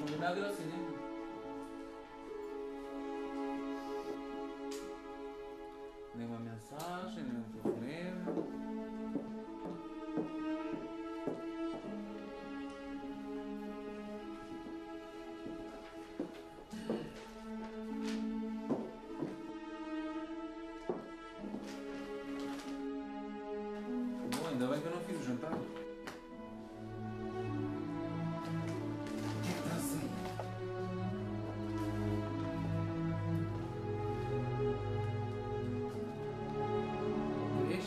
Combinado era assim, né? Nenhuma mensagem, nenhum problema. Bom, ainda bem que eu não fiz o jantar. O que é que está a sair? 3,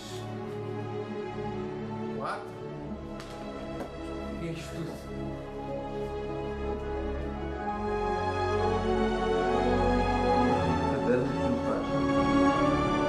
4. O que é isto tudo? Caderno de contagem.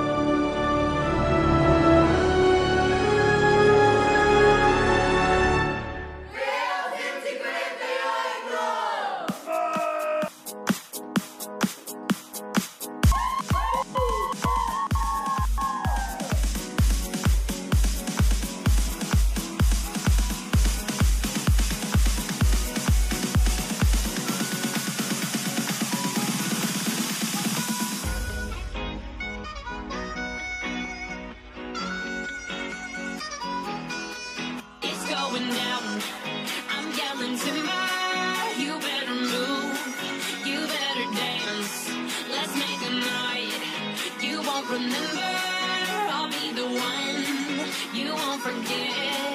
It's going down. I'm yelling timber. You better move. You better dance. Let's make a night you won't remember. I'll be the one you won't forget.